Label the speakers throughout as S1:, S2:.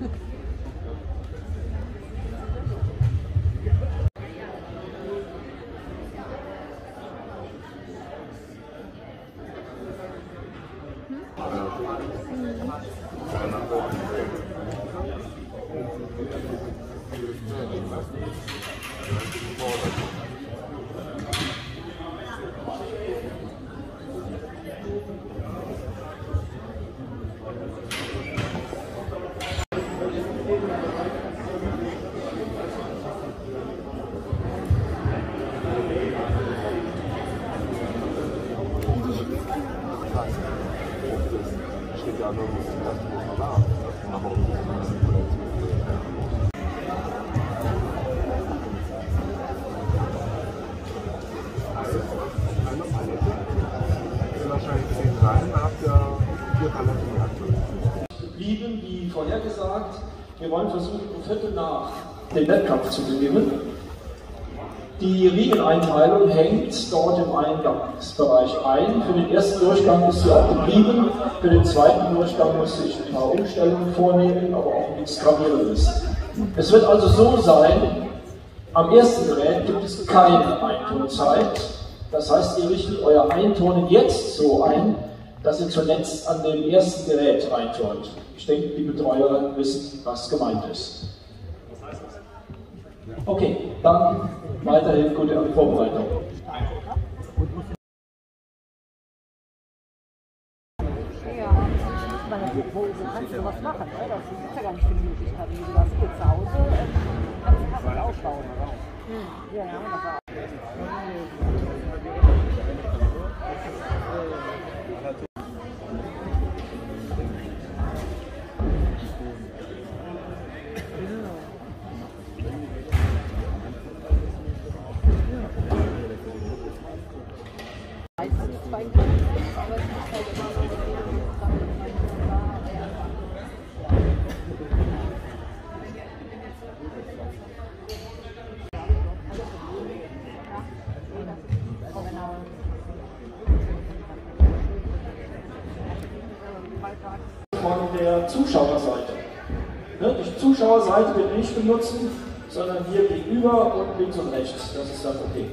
S1: Geblieben, wie vorhergesagt. Wir wollen versuchen, um Viertel nach den Wettkampf zu beginnen. Die Riemeneinteilung hängt dort im Eingangsbereich ein. Für den ersten Durchgang ist sie auch geblieben. Für den zweiten Durchgang musste ich ein paar Umstellungen vornehmen, aber auch nichts Gravierendes. Es wird also so sein, am ersten Gerät gibt es keine Eintonzeit. Das heißt, ihr richtet euer Eintonen jetzt so ein, dass ihr zuletzt an dem ersten Gerät einturnt. Ich denke, die Betreuer wissen, was gemeint ist. Was heißt das? Okay, dann weiterhin gute Vorbereitung.
S2: Ja, wo kannst du was machen? Da gibt es ja gar nicht viele Möglichkeiten. Wie du das hier zu Hause kannst du aufbauen. Ja, ja,
S1: von der Zuschauerseite. Die Zuschauerseite wird wir nicht benutzen, sondern hier gegenüber und links und rechts. Das ist dann okay.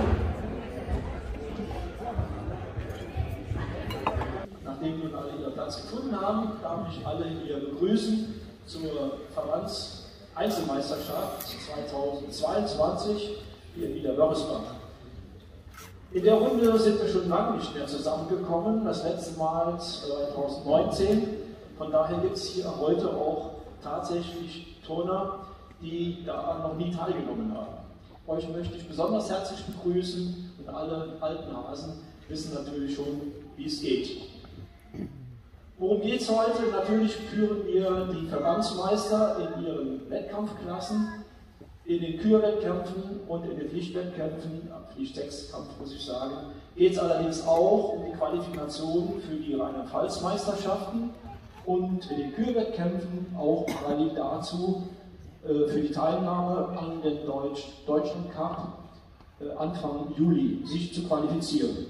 S1: Nachdem wir alle ihren Platz gefunden haben, darf ich alle hier begrüßen zur Verbands-Einzelmeisterschaft 2022 hier in Niederwörresbach. In der Runde sind wir schon lange nicht mehr zusammengekommen, das letzte Mal 2019. Von daher gibt es hier heute auch tatsächlich Turner, die da noch nie teilgenommen haben. Euch möchte ich besonders herzlich begrüßen und alle alten Hasen wissen natürlich schon, wie es geht. Worum geht es heute? Natürlich führen wir die Verbandsmeister in ihren Wettkampfklassen, in den Kürwettkämpfen und in den Pflichtwettkämpfen, am Pflichtsechskampf muss ich sagen, geht es allerdings auch um die Qualifikation für die Rheinland-Pfalz-Meisterschaften und in den Kürwettkämpfen auch parallel dazu für die Teilnahme an den Deutschland Cup Anfang Juli sich zu qualifizieren.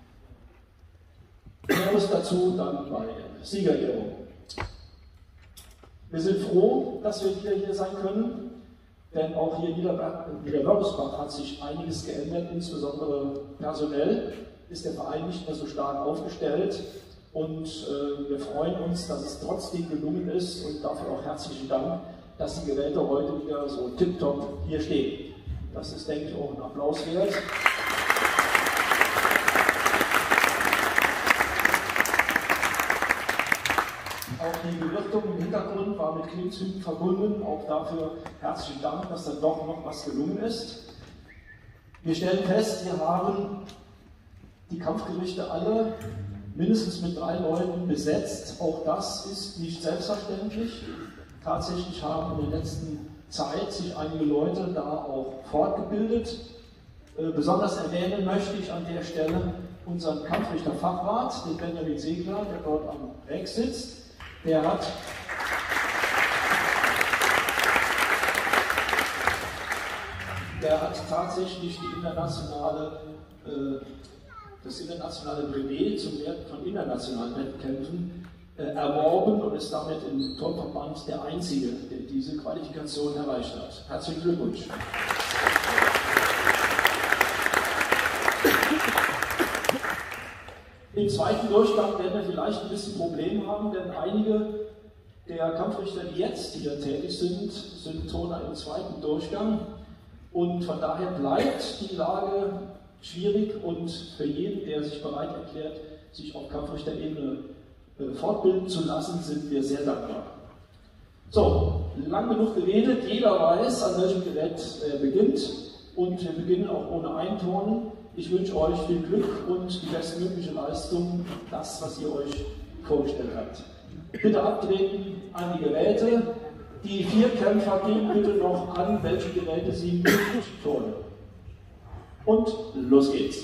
S1: Näheres dazu dann bei Siegerehrung. Wir sind froh, dass wir wieder hier sein können, denn auch hier in Niederwörresbach hat sich einiges geändert, insbesondere personell ist der Verein nicht mehr so stark aufgestellt und wir freuen uns, dass es trotzdem gelungen ist und dafür auch herzlichen Dank, dass die Geräte heute wieder so tipptopp hier stehen. Das ist, denke ich, auch ein Applaus wert. Auch die Bewirtung im Hintergrund war mit Klimmzügen verbunden. Auch dafür herzlichen Dank, dass dann doch noch was gelungen ist. Wir stellen fest, wir haben die Kampfgerichte alle mindestens mit 3 Leuten besetzt. Auch das ist nicht selbstverständlich. Tatsächlich haben in der letzten Zeit sich einige Leute da auch fortgebildet. Besonders erwähnen möchte ich an der Stelle unseren Kampfrichter-Fachrat, den Benjamin Segler, der dort am Weg sitzt. Der hat tatsächlich das internationale Brevet zum Wert von internationalen Wettkämpfen erworben und ist damit im Turnverband der Einzige, der diese Qualifikation erreicht hat. Herzlichen Glückwunsch! Im zweiten Durchgang werden wir vielleicht ein bisschen Probleme haben, denn einige der Kampfrichter, die jetzt hier tätig sind, sind Turner im zweiten Durchgang. Und von daher bleibt die Lage schwierig und für jeden, der sich bereit erklärt, sich auf Kampfrichterebene fortbilden zu lassen, sind wir sehr dankbar. So, lang genug geredet, jeder weiß, an welchem Gerät er beginnt und wir beginnen auch ohne Einturnen. Ich wünsche euch viel Glück und die bestmögliche Leistung, das, was ihr euch vorgestellt habt. Bitte abtreten an die Geräte. Die 4 Kämpfer geben bitte noch an, welche Geräte sie nicht turnen. Und los geht's.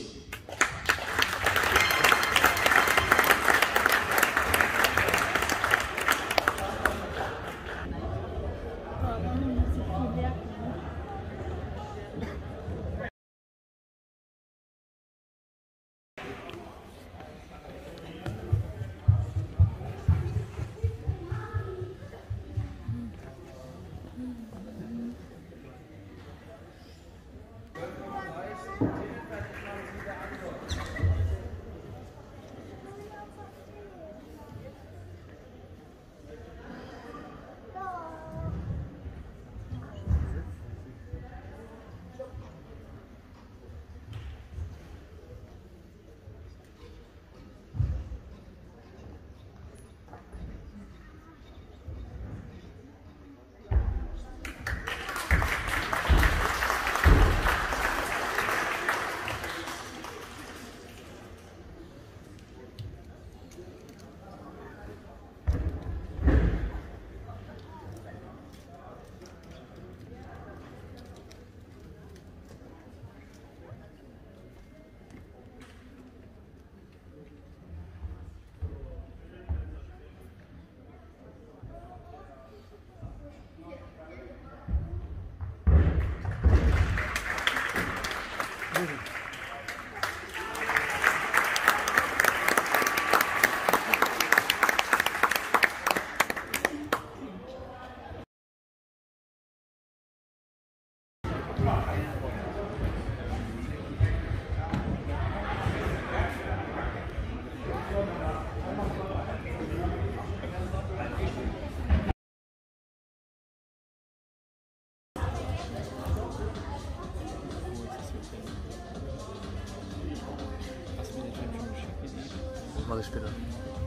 S3: Mache ich später.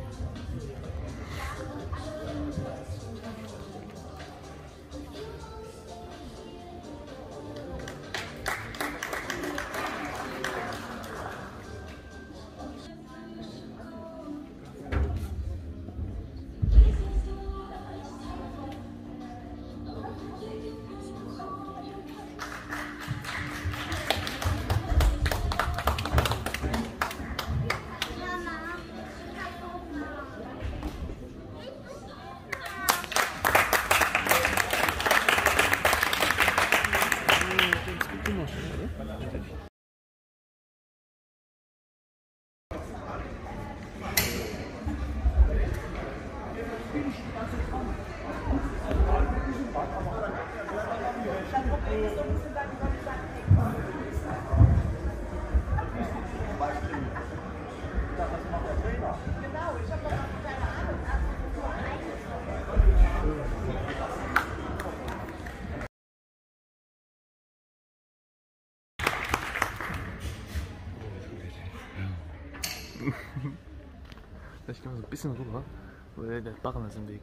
S3: Ich gehe mal so ein bisschen rüber, weil der Barren ist im Weg.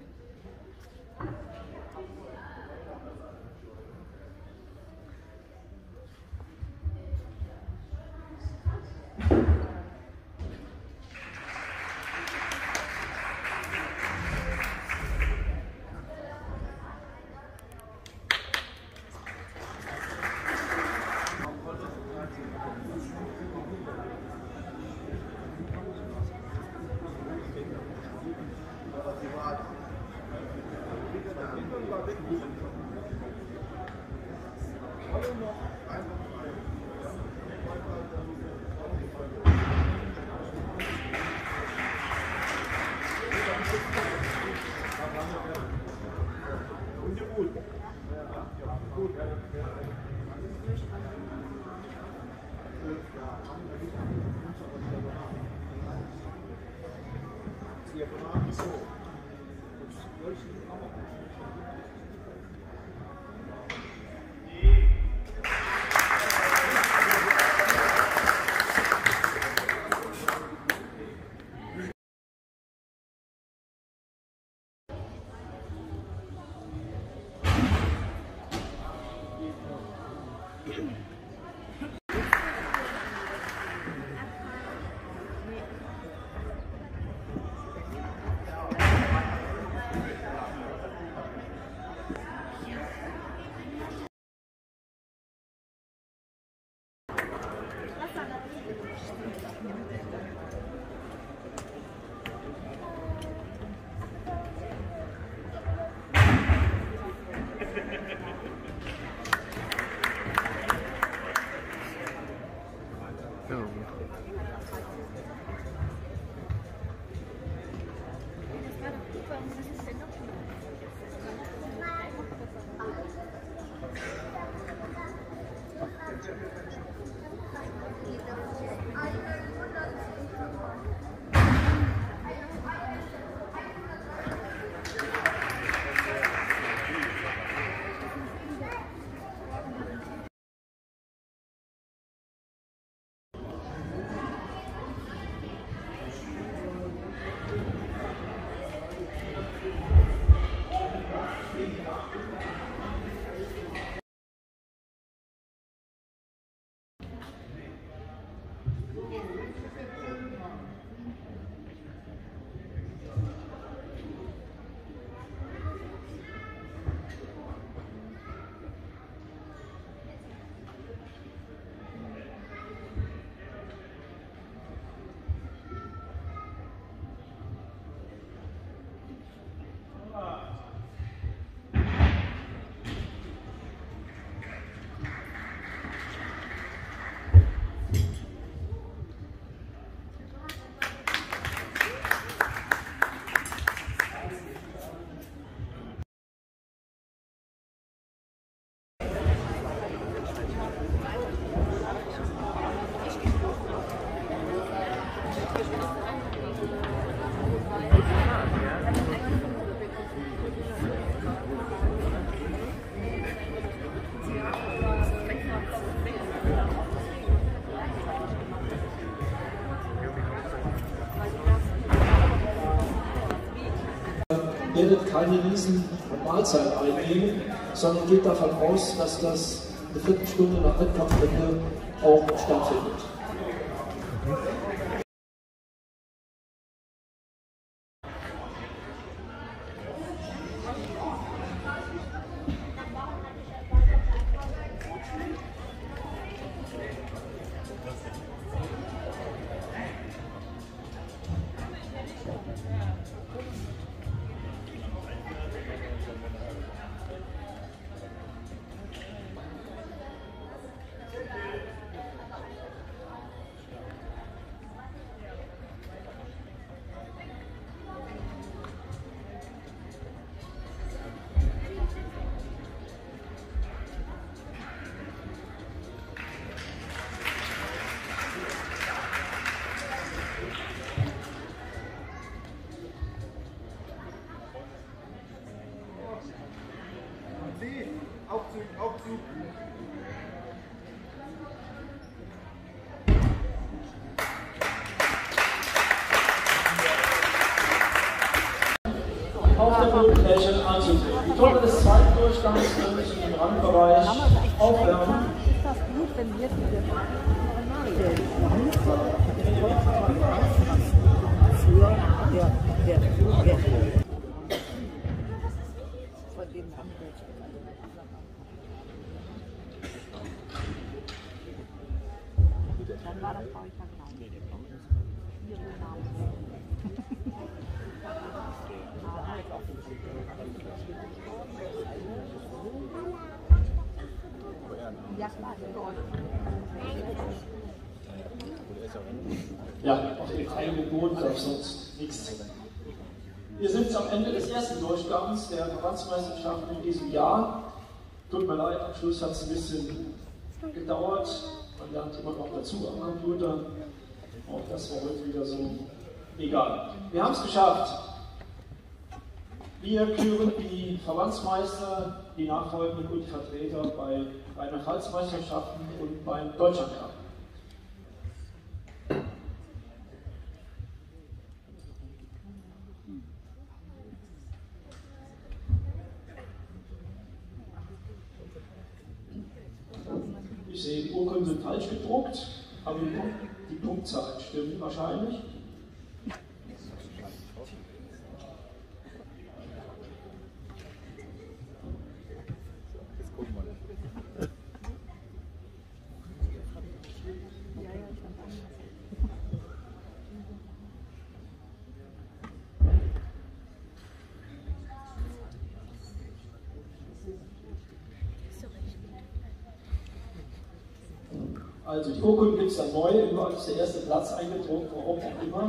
S1: werdet keine riesen Mahlzeit einnehmen, sondern geht davon aus, dass das eine Viertelstunde nach Wettkampfende auch stattfindet.
S2: Auf der
S1: Bodenfläche anzusehen. Die Tore des zweiten Durchgangs müssen im Randbereich aufwärmen.
S2: Ist das gut, wenn wir diese von dem dann war das bei euch
S1: ja, auf den eigenen Boden darf sonst nichts. Wir sind am Ende des ersten Durchgangs der Verbandsmeisterschaft in diesem Jahr. Tut mir leid, am Schluss hat es ein bisschen gedauert. Man lernt immer noch dazu am Computer. Auch das war heute wieder so. Egal. Wir haben es geschafft. Wir küren die Verbandsmeister, die Nachfolgenden und die Vertreter bei Rheinland-Pfalz-Meisterschaften und beim Deutschlandcup. Ich sehe, die Urkunden sind falsch gedruckt, aber die Punktzahlen stimmen wahrscheinlich. Also die Urkunden gibt es dann neu, überall ist der erste Platz eingedruckt, warum auch immer.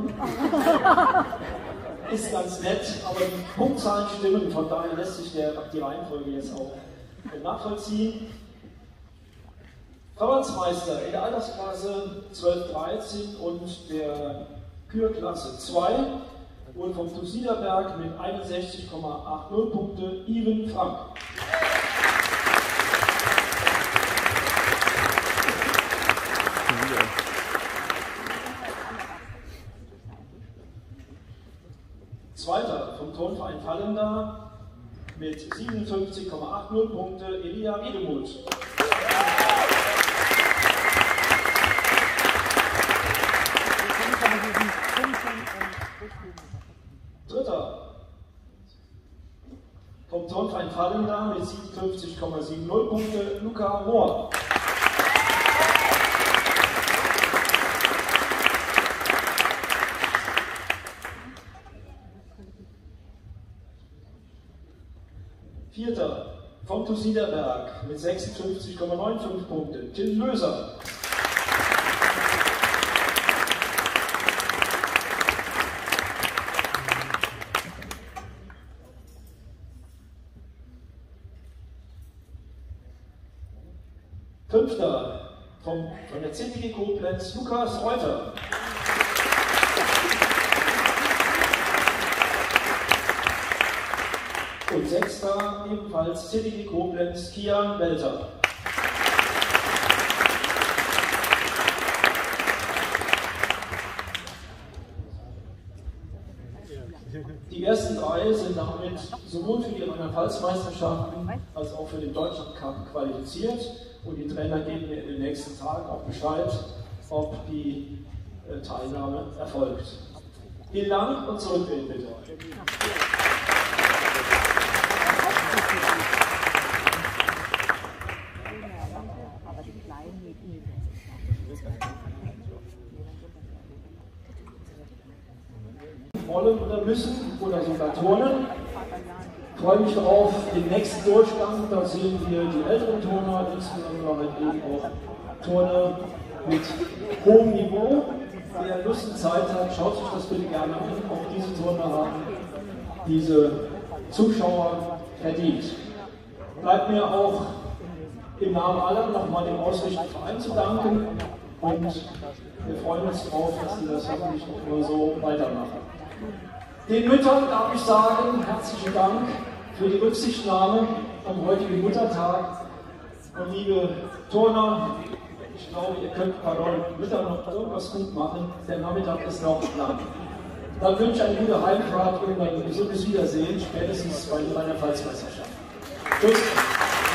S1: Ist ganz nett, aber die Punktzahlen stimmen, von daher lässt sich die Reihenfolge jetzt auch nachvollziehen. Verbandsmeister in der Altersklasse 12-13 und der Kürklasse 2 wurden vom TuS Niederberg mit 61,80 Punkte Iven Frank. Zweiter vom Turnverein Fallenda mit 57,80 Punkte Elia Wiedemuth. Dritter vom Turnverein Fallenda mit 57,70 Punkte Luca Mohr. Vierter vom TuS Niederberg mit 56,95 Punkte Till Löser. Fünfter von der CTG Koblenz Lukas Reuter. Und sechster ebenfalls CTG Koblenz Kian Welter. Die ersten drei sind damit sowohl für die Rheinland-Pfalz-Meisterschaften als auch für den Deutschlandcup qualifiziert und die Trainer geben mir in den nächsten Tagen auch Bescheid, ob die Teilnahme erfolgt. Vielen Dank und zurückwählen bitte. Wollen oder müssen oder sogar turnen. Ich freue mich darauf, den nächsten Durchgang, da sehen wir die älteren Turner, insbesondere halt eben auch Turner mit hohem Niveau. Wer Lust und Zeit hat, schaut sich das bitte gerne an. Auch diese Turner haben diese Zuschauer verdient. Bleibt mir auch im Namen aller nochmal dem ausrichtenden Verein zu danken und wir freuen uns darauf, dass Sie das hoffentlich auch immer so weitermachen. Den Müttern darf ich sagen, herzlichen Dank für die Rücksichtnahme am heutigen Muttertag. Und liebe Turner, ich glaube, ihr könnt bei euren Müttern noch irgendwas gut machen. Der Nachmittag ist noch lang. Dann wünsche ich eine gute Heimfahrt und ein gesundes Wiedersehen, spätestens bei der Rheinland-Pfalz-Meisterschaft. Tschüss.